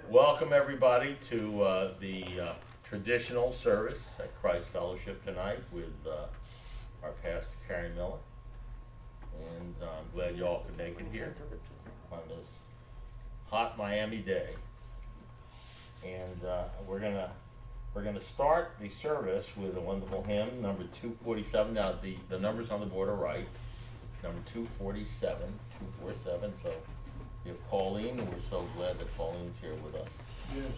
Welcome everybody to the traditional service at Christ Fellowship tonight with our pastor Carrie Miller, and I'm glad you all could make it here on this hot Miami day. And we're gonna start the service with a wonderful hymn, number 247. Now the numbers on the board are right, number 247. So we have Pauline, and we're so glad that Pauline's here with us. Yes.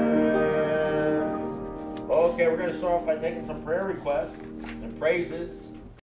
Okay, we're going to start off by taking some prayer requests and praises